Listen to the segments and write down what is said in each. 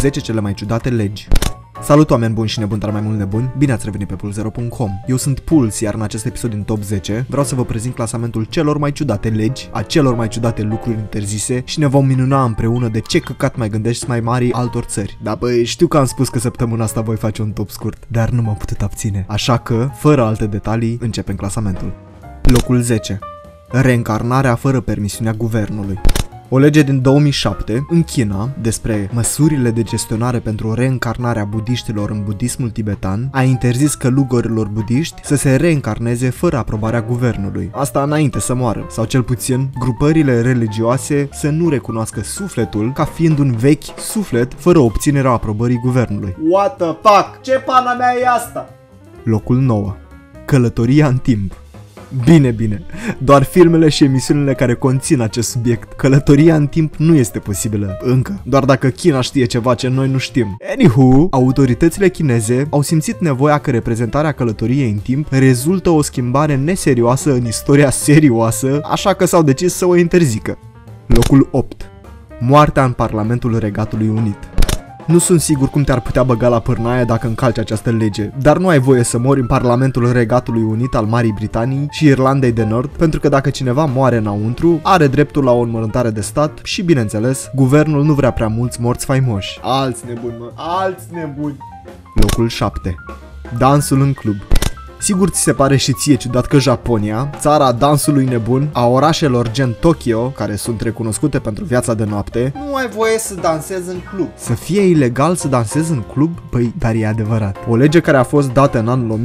10 cele mai ciudate legi. Salut oameni buni și nebuni, dar mai mult nebuni, bine ați revenit pe Pulzero.com. Eu sunt Puls, iar în acest episod din Top 10 vreau să vă prezint clasamentul celor mai ciudate legi, a celor mai ciudate lucruri interzise și ne vom minuna împreună de ce căcat mai gândești mai mari altor țări. Da, băi, știu că am spus că săptămâna asta voi face un top scurt, dar nu m-am putut abține. Așa că, fără alte detalii, începem clasamentul. Locul 10. Reîncarnarea fără permisiunea guvernului. O lege din 2007, în China, despre măsurile de gestionare pentru reîncarnarea budiștilor în budismul tibetan, a interzis călugărilor budiști să se reîncarneze fără aprobarea guvernului. Asta înainte să moară, sau cel puțin, grupările religioase să nu recunoască sufletul ca fiind un vechi suflet fără obținerea aprobării guvernului. What the fuck? Ce pana mea e asta? Locul 9. Călătoria în timp. Bine, doar filmele și emisiunile care conțin acest subiect. Călătoria în timp nu este posibilă, încă, doar dacă China știe ceva ce noi nu știm. Anywho, autoritățile chineze au simțit nevoia că reprezentarea călătoriei în timp rezultă o schimbare neserioasă în istoria serioasă, așa că s-au decis să o interzică. Locul 8. Moartea în Parlamentul Regatului Unit. Nu sunt sigur cum te-ar putea băga la pârnaie dacă încalci această lege, dar nu ai voie să mori în Parlamentul Regatului Unit al Marii Britanii și Irlandei de Nord, pentru că dacă cineva moare înăuntru, are dreptul la o înmormântare de stat și, bineînțeles, guvernul nu vrea prea mulți morți faimoși. Alți nebuni, mă, alți nebuni. Locul 7. Dansul în club. Sigur ți se pare și ție ciudat că Japonia, țara dansului nebun, a orașelor gen Tokyo, care sunt recunoscute pentru viața de noapte, Nu ai voie să dansezi în club. să fie ilegal să dansezi în club? Păi, dar e adevărat. O lege care a fost dată în anul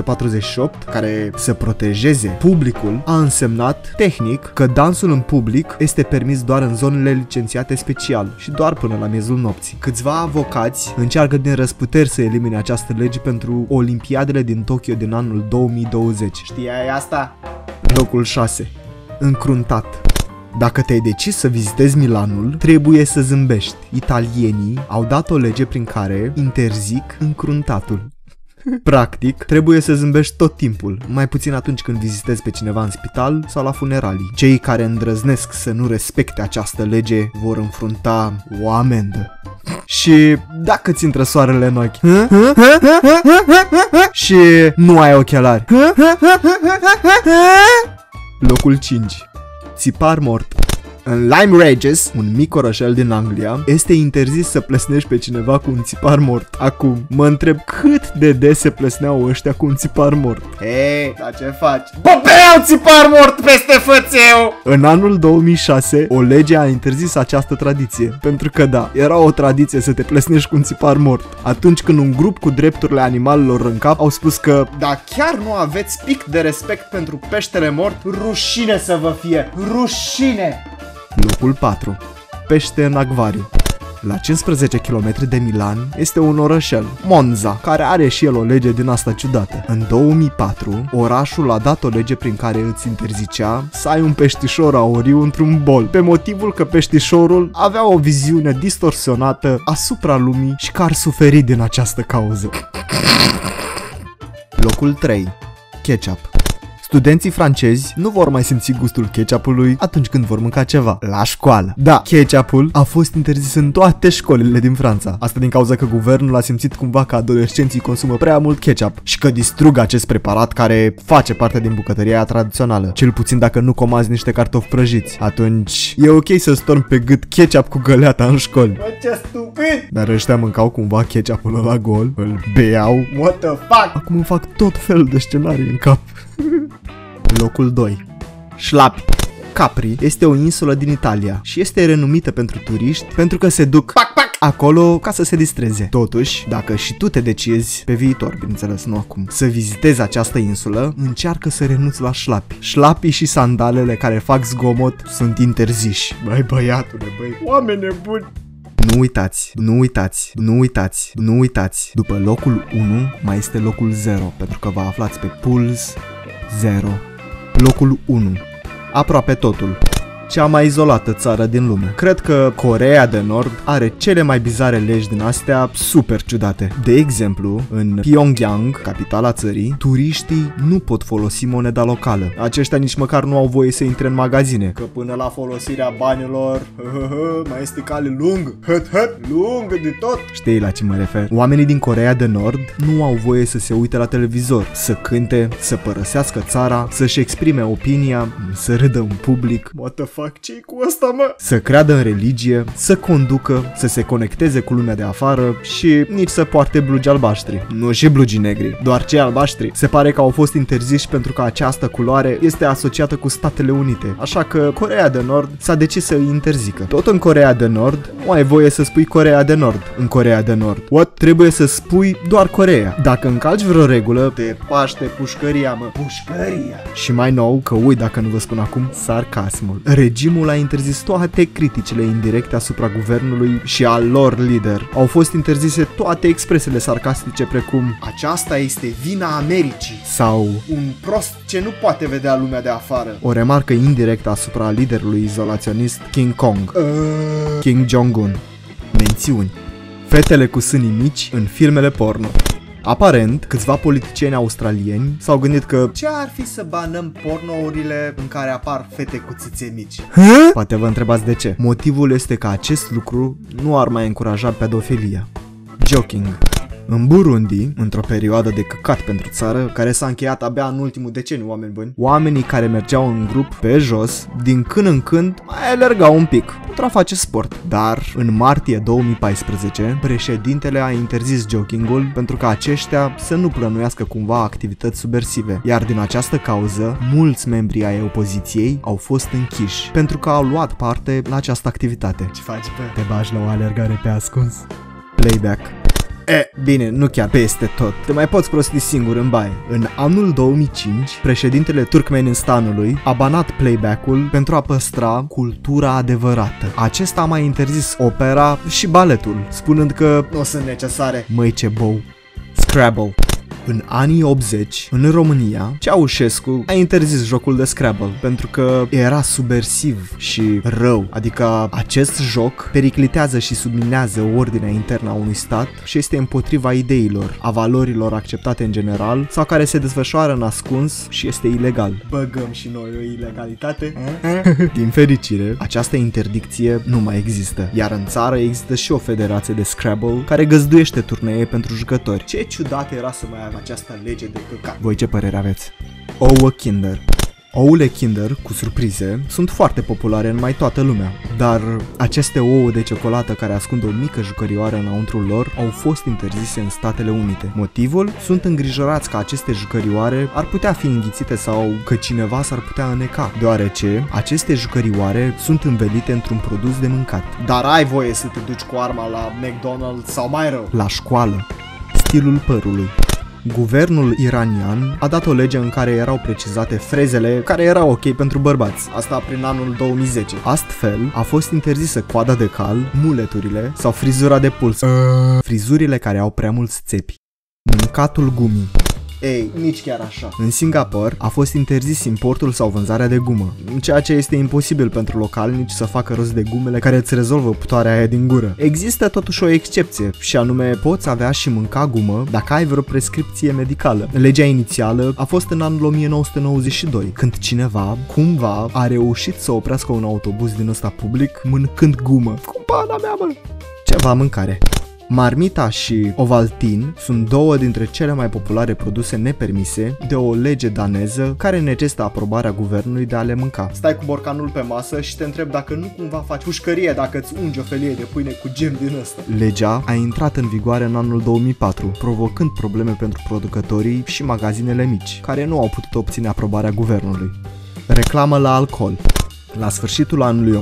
1948, care să protejeze publicul, a însemnat, tehnic, că dansul în public este permis doar în zonele licențiate special și doar până la miezul nopții. Câțiva avocați încearcă din răsputeri să elimine această lege pentru Olimpiadele din Tokyo din anul 2020. Știai asta? Locul 6. Încruntat. Dacă te-ai decis să vizitezi Milanul, trebuie să zâmbești. Italienii au dat o lege prin care interzic încruntatul. Practic, trebuie să zâmbești tot timpul, mai puțin atunci când vizitezi pe cineva în spital sau la funeralii. Cei care îndrăznesc să nu respecte această lege vor înfrunta o amendă. Și dacă ți intră soarele în ochi și nu ai ochelari. Locul 5. Țipar mort. În Lyme Regis, un mic orășel din Anglia, este interzis să plesnești pe cineva cu un țipar mort. Acum, mă întreb cât de des se plesneau ăștia cu un țipar mort. Hei, dar ce faci? Băbeau țipar mort peste fățeu! În anul 2006, o lege a interzis această tradiție, pentru că da, era o tradiție să te plesnești cu un țipar mort. Atunci când un grup cu drepturile animalelor în cap au spus că Dar chiar nu aveți pic de respect pentru peștele mort? Rușine să vă fie! Rușine! Locul 4. Pește în acvariu. La 15 km de Milan este un orășel, Monza, care are și el o lege din asta ciudată. În 2004, orașul a dat o lege prin care îți interzicea să ai un peștișor auriu într-un bol, pe motivul că peștișorul avea o viziune distorsionată asupra lumii și că ar suferi din această cauză. Locul 3. Ketchup. Studenții francezi nu vor mai simți gustul ketchupului atunci când vor mânca ceva la școală. Da, ketchupul a fost interzis în toate școlile din Franța. Asta din cauza că guvernul a simțit cumva că adolescenții consumă prea mult ketchup și că distrug acest preparat care face parte din bucătăria tradițională. Cel puțin dacă nu comanzi niște cartofi prăjiți. Atunci e ok să stormi pe gât ketchup cu găleata în școli. Bă, ce stupid! Dar ăștia mâncau cumva ketchupul ăla gol, îl beau. What the fuck? Acum îmi fac tot felul de scenarii în cap. Locul 2. Șlapi. Capri este o insulă din Italia și este renumită pentru turiști pentru că se duc acolo ca să se distreze. Totuși, dacă și tu te decizi pe viitor, bineînțeles, nu acum, să vizitezi această insulă, încearcă să renunți la șlapi. Șlapii și sandalele care fac zgomot sunt interziși. Băi, băiatule, băi, Oameni nebuni! nu uitați, nu uitați, nu uitați, nu uitați. După locul 1 mai este locul 0, pentru că vă aflați pe Puls 0. Locul 1. Aproape totul. cea mai izolată țară din lume. Cred că Coreea de Nord are cele mai bizare legi din astea super ciudate. De exemplu, în Pyongyang, capitala țării, turiștii nu pot folosi moneda locală. Aceștia nici măcar nu au voie să intre în magazine, că până la folosirea banilor mai este cale lung, lung de tot. Știi la ce mă refer? Oamenii din Coreea de Nord nu au voie să se uite la televizor, să cânte, să părăsească țara, să-și exprime opinia, să râdă în public. What the fuck, ce-i cu asta, mă? Să creadă în religie, să conducă, să se conecteze cu lumea de afară și nici să poarte blugi albaștri. Nu și blugi negri, doar cei albaștri. Se pare că au fost interziși pentru că această culoare este asociată cu Statele Unite, așa că Coreea de Nord s-a decis să îi interzică. Tot în Coreea de Nord nu ai voie să spui Coreea de Nord în Coreea de Nord. What? Trebuie să spui doar Coreea. Dacă încalci vreo regulă, te paște pușcăria, mă. Pușcăria. Și mai nou, că uit dacă nu vă spun acum, sarcasmul. Regimul a interzis toate criticile indirecte asupra guvernului și al lor lider. Au fost interzise toate expresiile sarcastice precum aceasta este vina Americii sau un prost ce nu poate vedea lumea de afară. O remarcă indirectă asupra liderului izolaționist King Kong. Kim Jong-un. Mențiuni. Fetele cu sânii mici în filmele porno. Aparent, câțiva politicieni australieni s-au gândit că ce ar fi să banăm pornourile în care apar fete cu țâțe mici? Poate vă întrebați de ce. Motivul este că acest lucru nu ar mai încuraja pedofilia. Joking. În Burundi, într-o perioadă de căcat pentru țară, care s-a încheiat abia în ultimul deceniu, oameni buni, oamenii care mergeau în grup pe jos, din când în când, mai alergau un pic pentru a face sport. Dar, în martie 2014, președintele a interzis joggingul pentru ca aceștia să nu plănuiască cumva activități subversive. Iar din această cauză, mulți membri ai opoziției au fost închiși pentru că au luat parte la această activitate. Ce faci, bă? Te bagi la o alergare pe ascuns? Playback. Bine, nu chiar peste tot. Te mai poți prosti singur în baie. În anul 2005, președintele Turkmenistanului a banat playback-ul pentru a păstra cultura adevărată. Acesta a mai interzis opera și baletul, spunând că nu sunt necesare. Măi, ce bou. Scrabble. În anii 80, în România, Ceaușescu a interzis jocul de Scrabble pentru că era subversiv și rău. Adică acest joc periclitează și subminează ordinea internă a unui stat și este împotriva ideilor, a valorilor acceptate în general sau care se desfășoară în ascuns și este ilegal. Băgăm și noi o ilegalitate? Din fericire, această interdicție nu mai există, iar în țară există și o federație de Scrabble care găzduiește turnee pentru jucători. Ce ciudat era să mai avem această lege de căcat. Voi ce părere aveți? Ouă Kinder. Ouăle Kinder, cu surprize, sunt foarte populare în mai toată lumea, dar aceste ouă de ciocolată care ascund o mică jucărioară înăuntrul lor au fost interzise în Statele Unite. Motivul? Sunt îngrijorați că aceste jucărioare ar putea fi înghițite sau că cineva s-ar putea îneca, deoarece aceste jucărioare sunt învelite într-un produs de mâncat. Dar ai voie să te duci cu arma la McDonald's sau mai rău? La școală. Stilul părului. Guvernul iranian a dat o lege în care erau precizate frezele care erau ok pentru bărbați, asta prin anul 2010. Astfel, a fost interzisă coada de cal, muleturile sau frizura de puls, frizurile care au prea mulți țepi. Mâncatul gumii. Ei, nici chiar așa. În Singapore a fost interzis importul sau vânzarea de gumă, ceea ce este imposibil pentru localnici să facă rost de gumele care îți rezolvă putoarea aia din gură. Există totuși o excepție, și anume poți avea și mânca gumă dacă ai vreo prescripție medicală. Legea inițială a fost în anul 1992, când cineva, cumva, a reușit să oprească un autobuz din ăsta public mâncând gumă. Cum pana mea, mă? Ceva mâncare. Marmita și Ovaltine sunt două dintre cele mai populare produse nepermise de o lege daneză care necesită aprobarea guvernului de a le mânca. Stai cu borcanul pe masă și te întreb dacă nu cumva faci pușcărie dacă îți ungi o felie de pâine cu gem din ăsta. Legea a intrat în vigoare în anul 2004, provocând probleme pentru producătorii și magazinele mici, care nu au putut obține aprobarea guvernului. Reclamă la alcool. La sfârșitul anului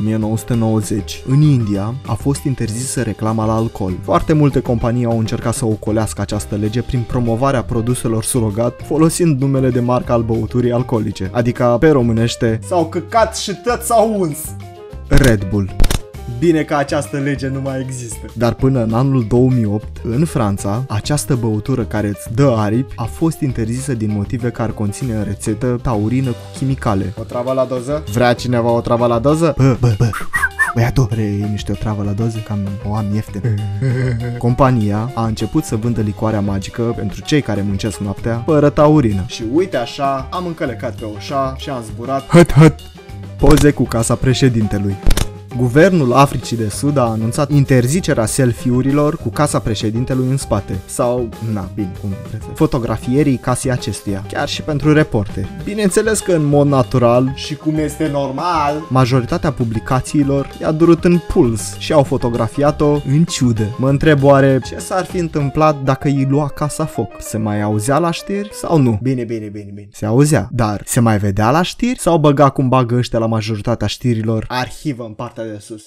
1990, în India, a fost interzisă reclama la alcool. Foarte multe companii au încercat să ocolească această lege prin promovarea produselor surogat, folosind numele de marcă al băuturii alcoolice, adică, pe românește, s-au căcat și tot s-au uns. Red Bull. Bine că această lege nu mai există. Dar până în anul 2008, în Franța, această băutură care îți dă aripi a fost interzisă din motive că ar conține în rețetă taurină cu chimicale. O travă la doză? Vrea cineva o travă la doză? Bă, băiatul, vrei niște o travă la doză? Cam o am ieftin. Compania a început să vândă licoarea magică pentru cei care muncesc noaptea, fără taurină. Și uite așa, am încălecat pe ușa și am zburat. Hăt! Poze cu casa președintelui. Guvernul Africii de Sud a anunțat interzicerea selfie-urilor cu casa președintelui în spate. Sau, fotografierii casei acestuia, chiar și pentru reporteri. Bineînțeles că în mod natural Și cum este normal, majoritatea publicațiilor i-a durut în puls și au fotografiat-o în ciudă. Mă întreb oare ce s-ar fi întâmplat dacă îi lua casa foc? Se mai auzea la știri sau nu? Bine. Se auzea, dar se mai vedea la știri sau băga cum bagă ăștia la majoritatea știrilor? Arhivă în partea de sus.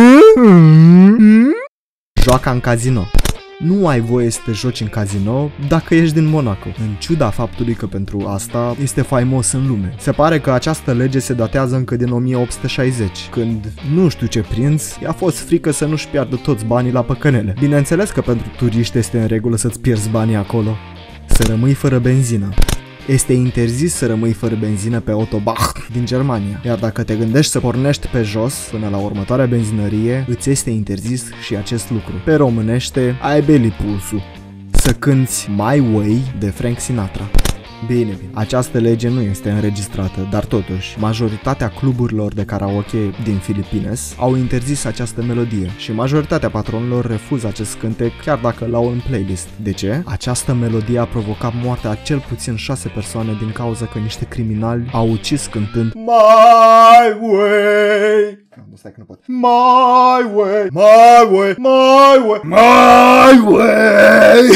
Joaca în casino. Nu ai voie să te joci în casino dacă ești din Monaco, în ciuda faptului că pentru asta este faimos în lume. Se pare că această lege se datează încă din 1860, când nu știu ce prinț i-a fost frică să nu-și piardă toți banii la păcănele. Bineînțeles că pentru turiști este în regulă să-ți pierzi banii acolo. Să rămâi fără benzină. Este interzis să rămâi fără benzină pe Autobahn din Germania. Iar dacă te gândești să pornești pe jos până la următoarea benzinărie, îți este interzis și acest lucru. Pe românește, ai beli pulsul. Să cânti My Way de Frank Sinatra. Bine. Această lege nu este înregistrată, dar totuși, majoritatea cluburilor de karaoke din Filipines au interzis această melodie și majoritatea patronilor refuză acest cântec chiar dacă l-au în playlist. De ce? Această melodie a provocat moartea a cel puțin 6 persoane din cauza că niște criminali au ucis cântând My way. Nu, stai că nu pot. My way. My way. My way. My way.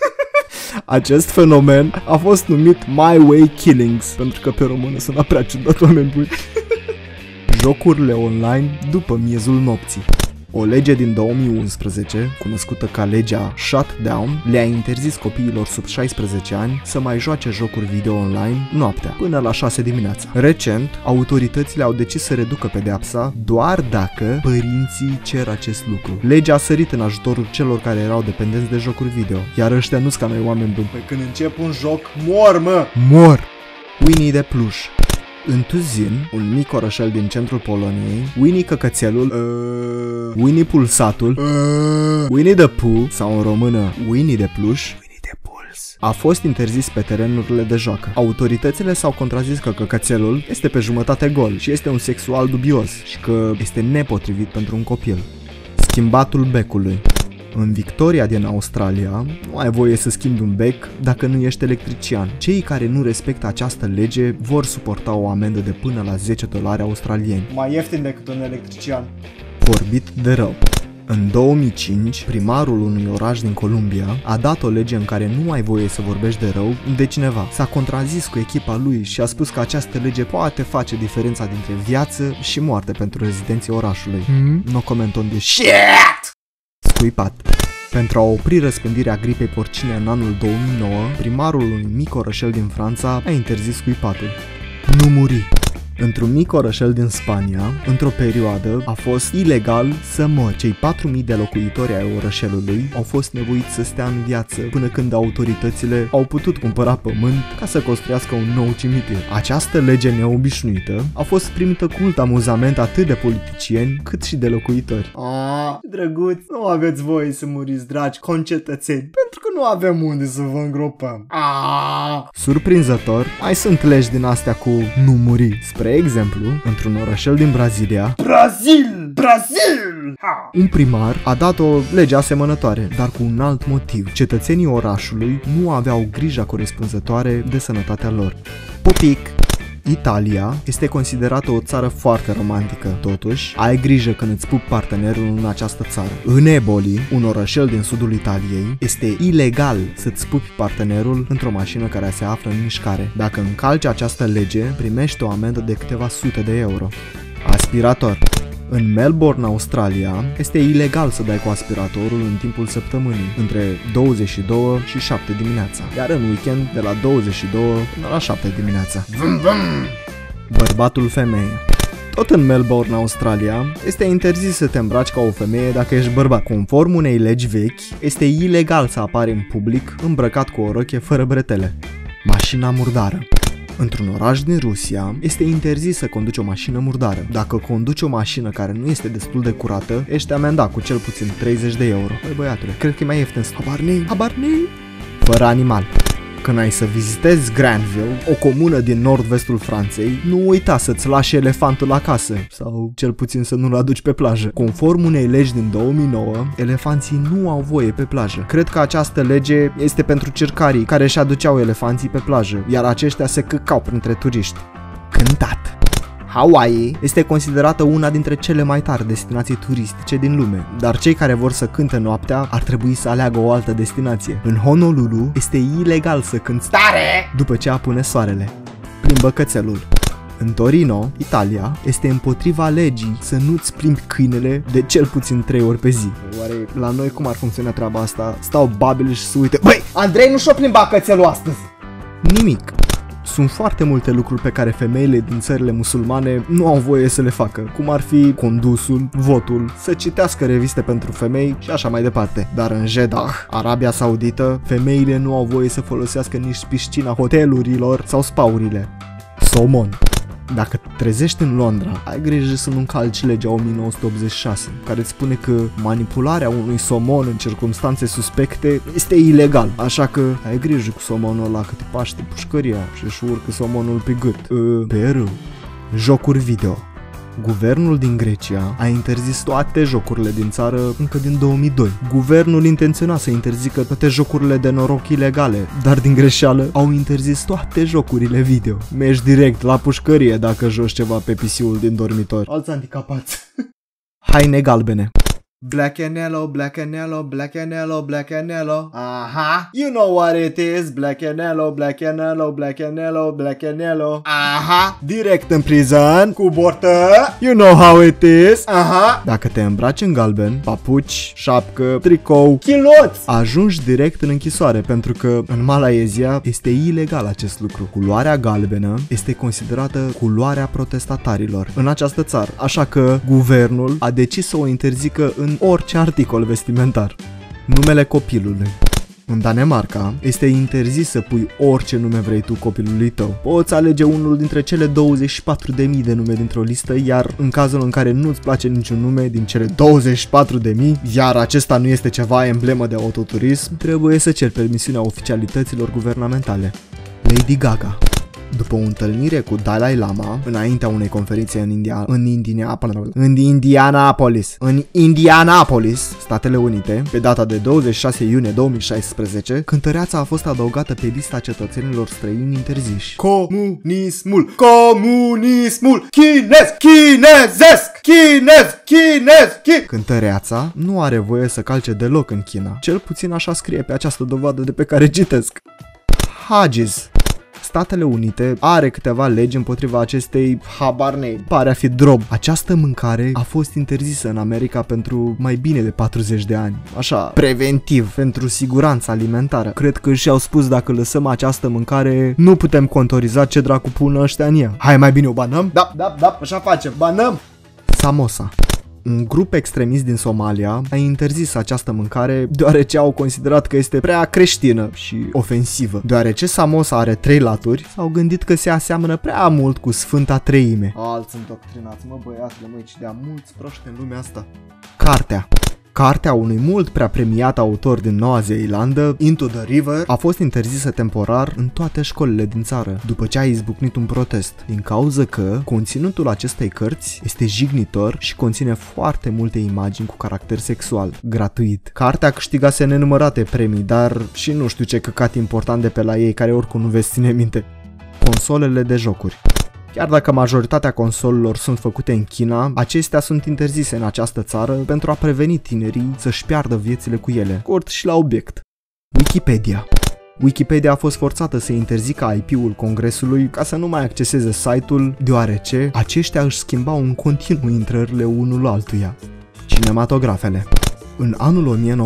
Acest fenomen a fost numit My Way Killings, pentru că pe română sună prea ciudat, oameni buni. Jocurile online după miezul nopții. O lege din 2011, cunoscută ca legea Shutdown, le-a interzis copiilor sub 16 ani să mai joace jocuri video online noaptea, până la 6 dimineața. Recent, autoritățile au decis să reducă pedeapsa doar dacă părinții cer acest lucru. Legea a sărit în ajutorul celor care erau dependenți de jocuri video, iar ăștia nu-s ca noi oameni buni. Păi când încep un joc, mor, mă! Mor! Winnie de pluș. În Tuzin, un mic orășel din centrul Poloniei, Winnie căcățelul, Winnie pulsatul, Winnie the Pooh, sau în română Winnie de pluș, Winnie de puls, a fost interzis pe terenurile de joacă. Autoritățile s-au contrazis că căcățelul este pe jumătate gol și este un sexual dubios și că este nepotrivit pentru un copil. Schimbatul becului. În Victoria din Australia, nu ai voie să schimbi un bec dacă nu ești electrician. Cei care nu respectă această lege vor suporta o amendă de până la $10 australieni. Mai ieftin decât un electrician. Vorbit de rău. În 2005, primarul unui oraș din Columbia a dat o lege în care nu ai voie să vorbești de rău de cineva. S-a contrazis cu echipa lui și a spus că această lege poate face diferența dintre viață și moarte pentru rezidenții orașului. No comment on this shit! Scuipat. Pentru a opri răspândirea gripei porcine în anul 2009, primarul unui mic orășel din Franța a interzis scuipatul. Nu muri. Într-un mic orășel din Spania, într-o perioadă, a fost ilegal să mori. Cei 4.000 de locuitori ai orășelului au fost nevoiți să stea în viață până când autoritățile au putut cumpăra pământ ca să construiască un nou cimitir. Această lege neobișnuită a fost primită cu mult amuzament atât de politicieni cât și de locuitori. Drăguț, nu aveți voie să muriți, dragi concetățeni, pentru că nu avem unde să vă îngropăm. Surprinzător, mai sunt legi din astea cu nu muri. Spre exemplu, într-un orășel din Brazilia, Brazil! Un primar a dat o lege asemănătoare, dar cu un alt motiv. Cetățenii orașului nu aveau grija corespunzătoare de sănătatea lor. Pupic! Italia este considerată o țară foarte romantică. Totuși, ai grijă când îți pupi partenerul în această țară. În Eboli, un orășel din sudul Italiei, este ilegal să-ți pupi partenerul într-o mașină care se află în mișcare. Dacă încalci această lege, primești o amendă de câteva sute de euro. Aspirator. În Melbourne, Australia, este ilegal să dai cu aspiratorul în timpul săptămânii, între 22 și 7 dimineața, iar în weekend de la 22 până la 7 dimineața. Bărbatul femeie. Tot în Melbourne, Australia, este interzis să te îmbraci ca o femeie dacă ești bărbat. Conform unei legi vechi, este ilegal să apari în public îmbrăcat cu o rochie fără bretele. Mașina murdară. Într-un oraș din Rusia, este interzis să conduci o mașină murdară. Dacă conduci o mașină care nu este destul de curată, ești amendat cu cel puțin 30 de euro. Băi băiatule, cred că e mai ieftin să habar nei. Fără animal. Când ai să vizitezi Granville, o comună din nord-vestul Franței, nu uita să-ți lași elefantul acasă, sau cel puțin să nu-l aduci pe plajă. Conform unei legi din 2009, elefanții nu au voie pe plajă. Cred că această lege este pentru circarii care își aduceau elefanții pe plajă, iar aceștia se căcau printre turiști. Cântat. Hawaii este considerată una dintre cele mai tari destinații turistice din lume, dar cei care vor să cânte noaptea ar trebui să aleagă o altă destinație. În Honolulu este ilegal să cânti tare după ce apune soarele. Plimbă cățelul. În Torino, Italia, este împotriva legii să nu-ți plimbi câinele de cel puțin 3 ori pe zi. Oare la noi cum ar funcționa treaba asta? Stau babele și se uite. Băi, Andrei nu și-o plimba cățelul astăzi! Nimic. Sunt foarte multe lucruri pe care femeile din țările musulmane nu au voie să le facă, cum ar fi condusul, votul, să citească reviste pentru femei și așa mai departe. Dar în Jeddah, Arabia Saudită, femeile nu au voie să folosească nici piscina hotelurilor sau spaurile. Somon. Dacă te trezești în Londra, ai grijă să nu încalci legea 1986, care îți spune că manipularea unui somon în circunstanțe suspecte este ilegal. Așa că ai grijă cu somonul ăla că te paște pușcăria și își urcă somonul pe gât. Pe râu. Jocuri video. Guvernul din Grecia a interzis toate jocurile din țară încă din 2002. Guvernul intenționa să interzică toate jocurile de noroc ilegale, dar din greșeală au interzis toate jocurile video. Mergi direct la pușcărie dacă joci ceva pe PC-ul din dormitor. Alți handicapați. Haine galbene. Black and yellow, black and yellow, black and yellow, black and yellow. Aha. You know what it is. Black and yellow, black and yellow, black and yellow, black and yellow. Aha. Direct în prison. Cu bortă. You know how it is. Aha. Dacă te îmbraci în galben, papuci, șapcă, tricou, chiloți, ajungi direct în închisoare, pentru că în Malaezia este ilegal acest lucru. Culoarea galbenă este considerată culoarea protestatarilor în această țară. Așa că guvernul a decis să o interzică în orice articol vestimentar. Numele copilului. În Danemarca este interzis să pui orice nume vrei tu copilului tău. Poți alege unul dintre cele 24.000 de nume dintr-o listă, iar în cazul în care nu-ți place niciun nume din cele 24.000, iar acesta nu este ceva emblemă de autoturism, trebuie să ceri permisiunea oficialităților guvernamentale. Lady Gaga. După o întâlnire cu Dalai Lama, înaintea unei conferințe în Indianapolis, Statele Unite, pe data de 26 iunie 2016, cântăreața a fost adăugată pe lista cetățenilor străini interziși. Comunismul! Comunismul! Chinez! Cântăreața nu are voie să calce deloc în China. Cel puțin așa scrie pe această dovadă de pe care citesc. Haggis. Statele Unite are câteva legi împotriva acestei habarnei, pare a fi drob. Această mâncare a fost interzisă în America pentru mai bine de 40 de ani. Așa, preventiv, pentru siguranța alimentară. Cred că și-au spus dacă lăsăm această mâncare, nu putem contoriza ce dracu pună ăștia în ea. Hai, mai bine o banăm? Da, așa facem, banăm! Samosa. Un grup extremist din Somalia a interzis această mâncare deoarece au considerat că este prea creștină și ofensivă. Deoarece samosa are 3 laturi, s-au gândit că se aseamănă prea mult cu Sfânta Treime. Alți îndoctrinați, mă băiatule, măi, ci de-a mulți proști în lumea asta. Cartea. Cartea unui mult prea premiat autor din Noua Zeelandă, Into the River, a fost interzisă temporar în toate școlile din țară, după ce a izbucnit un protest, din cauza că conținutul acestei cărți este jignitor și conține foarte multe imagini cu caracter sexual, gratuit. Cartea câștigase nenumărate premii, dar și nu știu ce căcat important de pe la ei, care oricum nu veți ține minte. Consolele de jocuri. Chiar dacă majoritatea consolelor sunt făcute în China, acestea sunt interzise în această țară pentru a preveni tinerii să-și piardă viețile cu ele. Scurt și la obiect. Wikipedia. Wikipedia a fost forțată să interzică IP-ul Congresului ca să nu mai acceseze site-ul, deoarece aceștia își schimbau în continuu intrările unul altuia. Cinematografele. În anul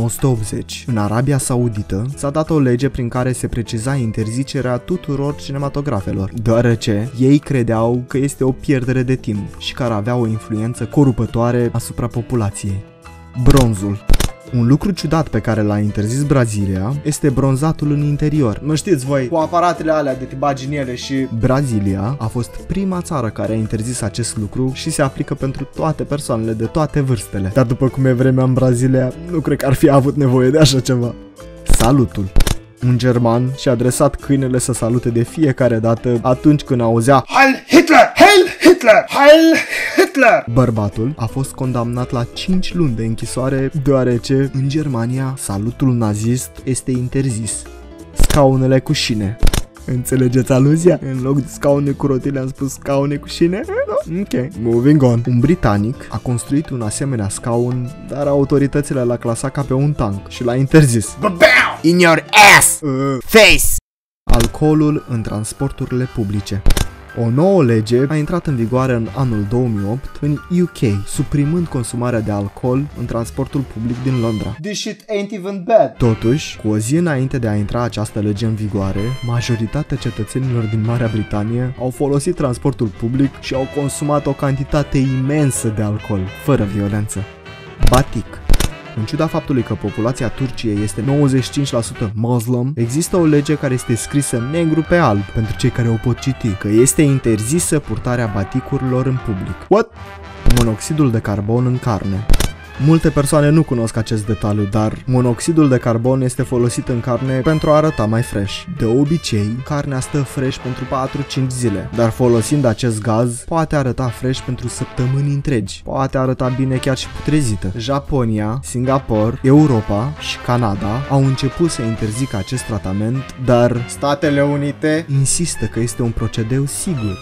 1980, în Arabia Saudită, s-a dat o lege prin care se preciza interzicerea tuturor cinematografelor, deoarece ei credeau că este o pierdere de timp și că ar avea o influență corupătoare asupra populației. Bronzul. Un lucru ciudat pe care l-a interzis Brazilia este bronzatul în interior. Nu știți voi, cu aparatele alea de te bagi în ele și... Brazilia a fost prima țară care a interzis acest lucru și se aplică pentru toate persoanele de toate vârstele. Dar după cum e vremea în Brazilia, nu cred că ar fi avut nevoie de așa ceva. Salutul. Un german și-a adresat câinele să salute de fiecare dată atunci când auzea Heil Hitler! Heil Hitler! Heil Hitler! Bărbatul a fost condamnat la 5 luni de închisoare deoarece în Germania salutul nazist este interzis. Scaunele cu șine. Înțelegeți aluzia? În loc de scaune cu rotile am spus scaune cu șine? Ok, moving on. Un britanic a construit un asemenea scaun, dar autoritățile l-a clasat ca pe un tank și l-a interzis. In your ass! Face! Alcoolul în transporturile publice. O nouă lege a intrat în vigoare în anul 2008 în UK, suprimând consumarea de alcool în transportul public din Londra. This shit ain't even bad. Totuși, cu o zi înainte de a intra această lege în vigoare, majoritatea cetățenilor din Marea Britanie au folosit transportul public și au consumat o cantitate imensă de alcool, fără violență. Batik. În ciuda faptului că populația Turciei este 95% muslim, există o lege care este scrisă negru pe alb pentru cei care o pot citi, că este interzisă purtarea baticurilor în public. What? Monoxidul de carbon în carne. Multe persoane nu cunosc acest detaliu, dar monoxidul de carbon este folosit în carne pentru a arăta mai fresh. De obicei, carnea stă fresh pentru 4-5 zile, dar folosind acest gaz, poate arăta fresh pentru săptămâni întregi. Poate arăta bine chiar și putrezită. Japonia, Singapore, Europa și Canada au început să interzică acest tratament, dar Statele Unite insistă că este un procedeu sigur.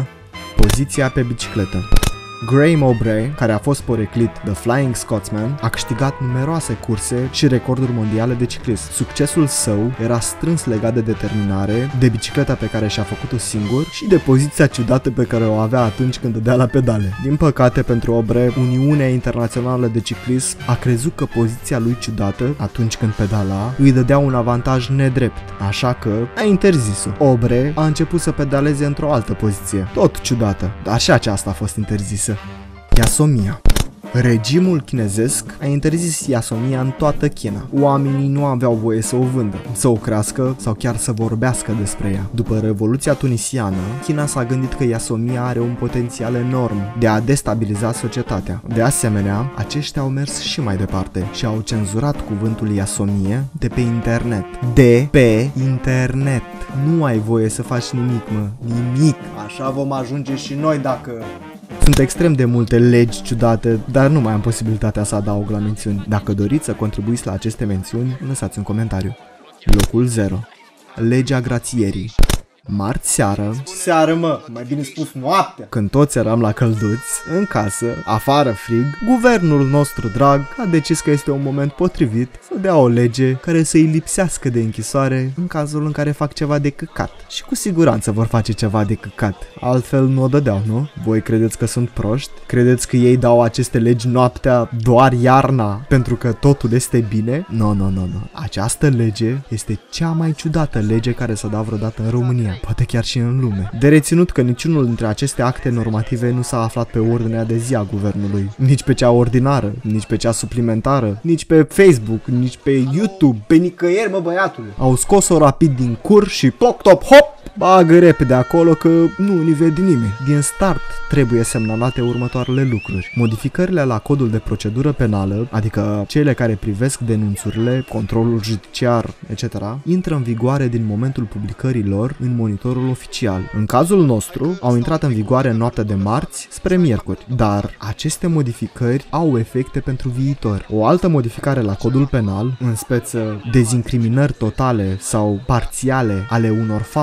Poziția pe bicicletă. Graham O'Bray, care a fost poreclit The Flying Scotsman, a câștigat numeroase curse și recorduri mondiale de ciclism. Succesul său era strâns legat de determinare, de bicicleta pe care și-a făcut-o singur și de poziția ciudată pe care o avea atunci când dădea la pedale. Din păcate pentru O'Bray, Uniunea Internațională de Ciclism a crezut că poziția lui ciudată, atunci când pedala, îi dădea un avantaj nedrept, așa că a interzis-o. O'Bray a început să pedaleze într-o altă poziție, tot ciudată, dar și aceasta a fost interzisă. Iasomia. Regimul chinezesc a interzis iasomia în toată China. Oamenii nu aveau voie să o vândă, să o crească sau chiar să vorbească despre ea. După Revoluția Tunisiană, China s-a gândit că iasomia are un potențial enorm de a destabiliza societatea. De asemenea, aceștia au mers și mai departe și au cenzurat cuvântul iasomie de pe internet. De pe internet. Nu ai voie să faci nimic, mă. Nimic. Așa vom ajunge și noi dacă... Sunt extrem de multe legi ciudate, dar nu mai am posibilitatea să adaug la mențiuni. Dacă doriți să contribuiți la aceste mențiuni, lăsați un comentariu. Locul 0. Legea grațierii. Marți seară, mă, mai bine spus noaptea. Când toți eram la călduți, în casă, afară frig, guvernul nostru drag a decis că este un moment potrivit să dea o lege care să îi lipsească de închisoare în cazul în care fac ceva de căcat. Și cu siguranță vor face ceva de căcat. Altfel nu o dădeau, nu? Voi credeți că sunt proști? Credeți că ei dau aceste legi noaptea doar iarna pentru că totul este bine? Nu. Această lege este cea mai ciudată lege care s-a dat vreodată în România. Poate chiar și în lume. De reținut că niciunul dintre aceste acte normative nu s-a aflat pe ordinea de zi a guvernului. Nici pe cea ordinară, nici pe cea suplimentară, nici pe Facebook, nici pe YouTube, pe nicăieri, mă, băiatule. Au scos-o rapid din cur și toc, top, hop! Bagă repede acolo că nu ni vede nimeni. Din start trebuie semnalate următoarele lucruri. Modificările la codul de procedură penală, adică cele care privesc denunțurile, controlul judiciar, etc., intră în vigoare din momentul publicării lor în monitorul oficial. În cazul nostru, au intrat în vigoare în noaptea de marți spre miercuri, dar aceste modificări au efecte pentru viitor. O altă modificare la codul penal, în speță dezincriminări totale sau parțiale ale unor fapte, cum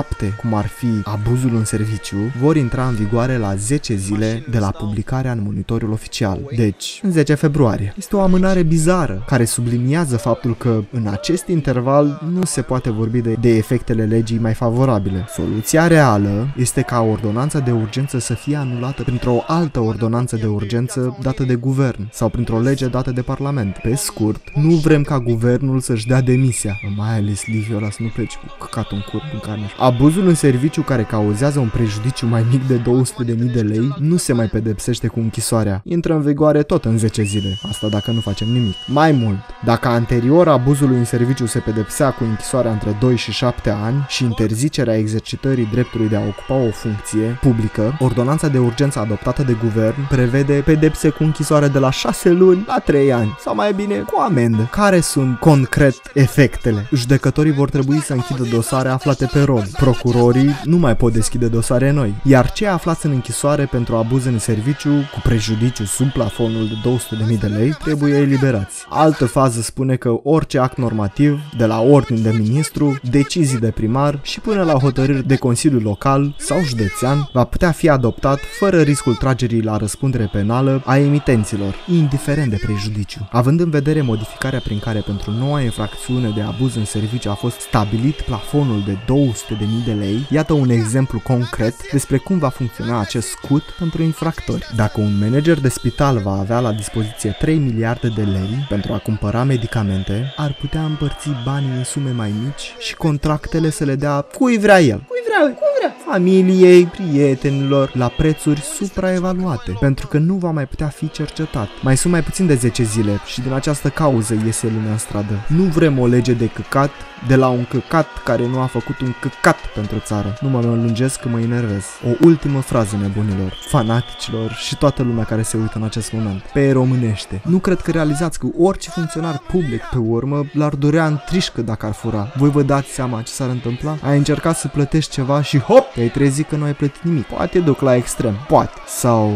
cum ar fi abuzul în serviciu, vor intra în vigoare la 10 zile de la publicarea în monitorul oficial. Deci, în 10 februarie. Este o amânare bizară, care subliniază faptul că în acest interval nu se poate vorbi de efectele legii mai favorabile. Soluția reală este ca ordonanța de urgență să fie anulată printr-o altă ordonanță de urgență dată de guvern sau printr-o lege dată de parlament. Pe scurt, nu vrem ca guvernul să-și dea demisia, mai ales Liviu ăla să nu pleci cu căcatul în cur în carne. Abuzul în serviciu care cauzează un prejudiciu mai mic de 200.000 de lei nu se mai pedepsește cu închisoarea. Intră în vigoare tot în 10 zile. Asta dacă nu facem nimic. Mai mult, dacă anterior abuzului în serviciu se pedepsea cu închisoarea între 2 și 7 ani și interzicerea exercitării dreptului de a ocupa o funcție publică, ordonanța de urgență adoptată de guvern prevede pedepse cu închisoare de la 6 luni la 3 ani, sau mai bine cu amendă. Care sunt concret efectele? Judecătorii vor trebui să închidă dosare aflate pe rol. Procurorii nu mai pot deschide dosare noi, iar cei aflați în închisoare pentru abuz în serviciu cu prejudiciu sub plafonul de 200.000 de lei trebuie eliberați. Altă fază spune că orice act normativ, de la ordin de ministru, decizii de primar și până la hotărâri de Consiliu Local sau județean, va putea fi adoptat fără riscul tragerii la răspundere penală a emitenților, indiferent de prejudiciu. Având în vedere modificarea prin care pentru noua infracțiune de abuz în serviciu a fost stabilit plafonul de 200.000 de lei, iată un exemplu concret despre cum va funcționa acest scut pentru infractori. Dacă un manager de spital va avea la dispoziție 3 miliarde de lei pentru a cumpăra medicamente, ar putea împărți banii în sume mai mici și contractele să le dea cui vrea el. Cui vrea? Familiei, prietenilor, la prețuri supraevaluate, pentru că nu va mai putea fi cercetat. Mai sunt mai puțin de 10 zile și din această cauză iese lumea în stradă. Nu vrem o lege de căcat de la un căcat care nu a făcut un căcat pentru țară. Nu mă lungesc că mă enervez. O ultimă frază, nebunilor, fanaticilor și toată lumea care se uită în acest moment. Pe românește. Nu cred că realizați că orice funcționar public pe urmă l-ar durea în trișcă dacă ar fura. Voi vă dați seama ce s-ar întâmpla? Ai încercat să plătești ceva și hop, te-ai trezit că nu ai plătit nimic. Poate duc la extrem. Poate. Sau...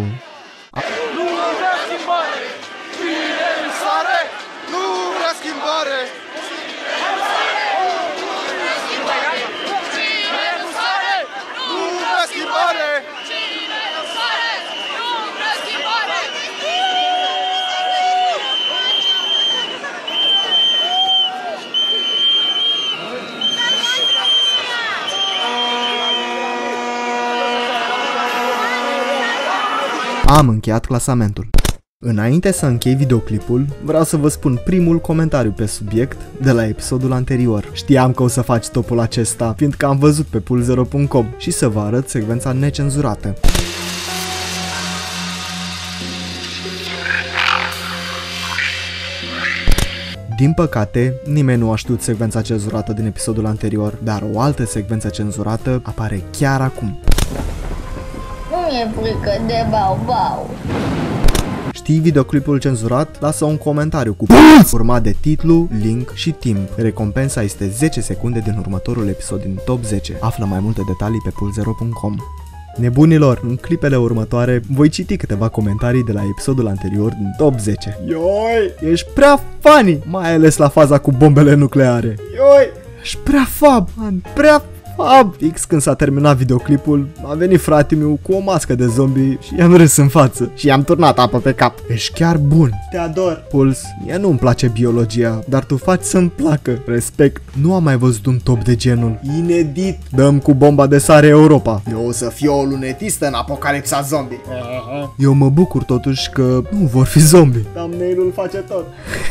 Am încheiat clasamentul. Înainte să închei videoclipul, vreau să vă spun primul comentariu pe subiect de la episodul anterior. Știam că o să faci topul acesta, fiindcă am văzut pe pool0.com și să vă arăt secvența necenzurată. Din păcate, nimeni nu a știut secvența cenzurată din episodul anterior, dar o altă secvență cenzurată apare chiar acum. Nu mi-e frică de bau-bau. Știi videoclipul cenzurat? Lasă un comentariu cu urmat de titlu, link și timp. Recompensa este 10 secunde din următorul episod din Top 10. Află mai multe detalii pe pool0.com. Nebunilor, în clipele următoare voi citi câteva comentarii de la episodul anterior din Top 10. Ioi, ești prea funny, mai ales la faza cu bombele nucleare. Ioi, ești prea fab, man, prea fix când s-a terminat videoclipul, a venit frate-miu cu o mască de zombie și i-am râs în față și i-am turnat apă pe cap. Ești chiar bun. Te ador. Puls, mie nu-mi place biologia, dar tu faci să-mi placă. Respect. Nu am mai văzut un top de genul. Inedit. Dăm cu bomba de sare Europa. Eu o să fiu o lunetistă în apocalipsa zombie. Eu mă bucur totuși că nu vor fi zombie. Thumbnail-ul face tot.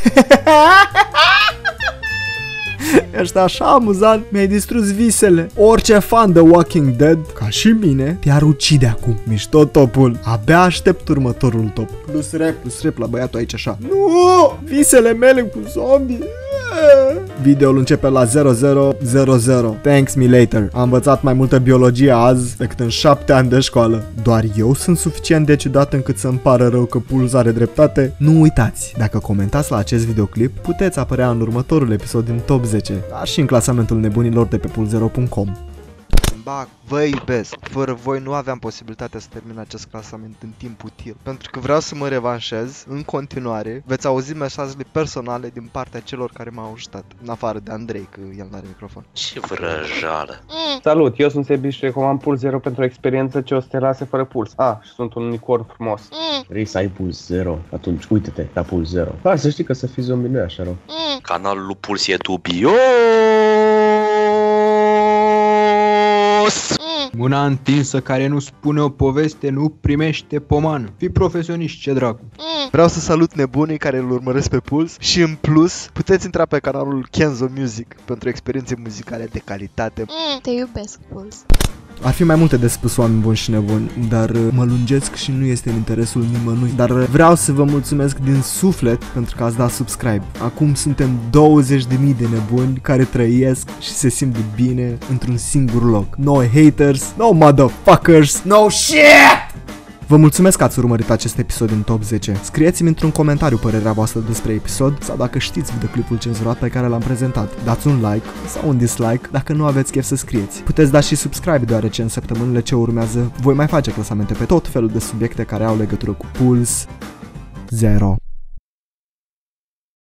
Ești așa amuzant, mi-ai distrus visele. Orice fan de Walking Dead, ca și mine, te-ar ucide acum. Mișto topul. Abia aștept următorul top. Plus rep la băiatul aici așa. Nu! Visele mele cu zombie. Videoul începe la 0000. Thanks me later. Am învățat mai multă biologie azi decât în 7 ani de școală. Doar eu sunt suficient de ciudat încât să-mi pară rău că Puls are dreptate? Nu uitați, dacă comentați la acest videoclip, puteți apărea în următorul episod din Top 10, dar și în clasamentul nebunilor de pe pool0.com. Ba, vă iubesc. Fără voi nu aveam posibilitatea să termin acest clasament în timp util. Pentru că vreau să mă revanșez în continuare. Veți auzi mesajele personale din partea celor care m-au ajutat. În afară de Andrei, că el n-are microfon. Ce vrăjală. Salut, eu sunt Sebi și recomand Puls 0 pentru o experiență ce o să te lase fără puls. Și sunt un unicorn frumos. Vrei să ai Puls 0? Atunci uite-te la Puls 0. Hai să știi că să fii zombie nu e așa rău. Canalul lui Puls e dubios. Mâna întinsă care nu spune o poveste nu primește pomană. Fii profesionist, ce dracu. Vreau să salut nebunii care îl urmăresc pe Puls și în plus puteți intra pe canalul Kenzo Music pentru experiențe muzicale de calitate. Te iubesc, Puls. Ar fi mai multe de spus, oameni buni și nebuni, dar mă lungesc și nu este în interesul nimănui. Dar vreau să vă mulțumesc din suflet pentru că ați dat subscribe. Acum suntem 20.000 de nebuni care trăiesc și se simt bine într-un singur loc. No haters, no motherfuckers, no shit! Vă mulțumesc că ați urmărit acest episod în Top 10. Scrieți-mi într-un comentariu părerea voastră despre episod sau dacă știți videoclipul cenzurat pe care l-am prezentat. Dați un like sau un dislike dacă nu aveți chef să scrieți. Puteți da și subscribe deoarece în săptămânile ce urmează voi mai face clasamente pe tot felul de subiecte care au legătură cu Puls 0.